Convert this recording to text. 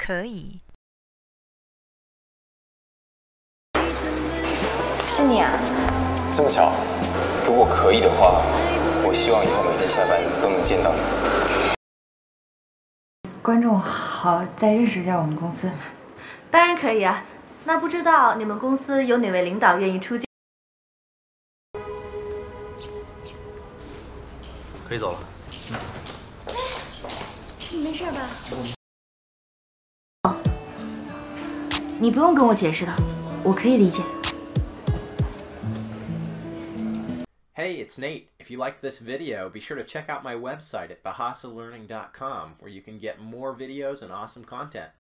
可以。 是你啊？ 这么巧，如果可以的话，我希望以后每天下班都能见到你。 观众好，再认识一下我们公司。 当然可以啊。那不知道你们公司有哪位领导愿意出镜？ 可以走了。 你没事吧？你不用跟我解释的，我可以理解。 Hey, it's Nate. If you liked this video, be sure to check out my website at bahasalearning.com, where you can get more videos and awesome content.